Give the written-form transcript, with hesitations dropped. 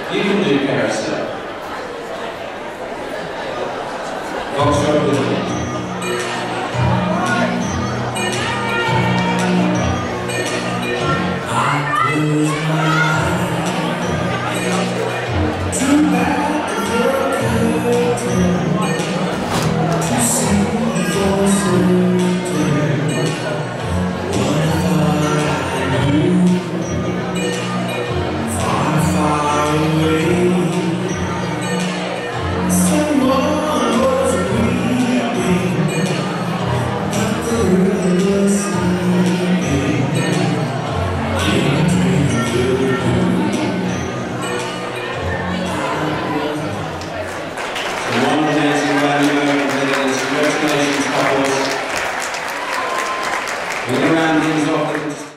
You can do carousel. Foxtrot with me. I close my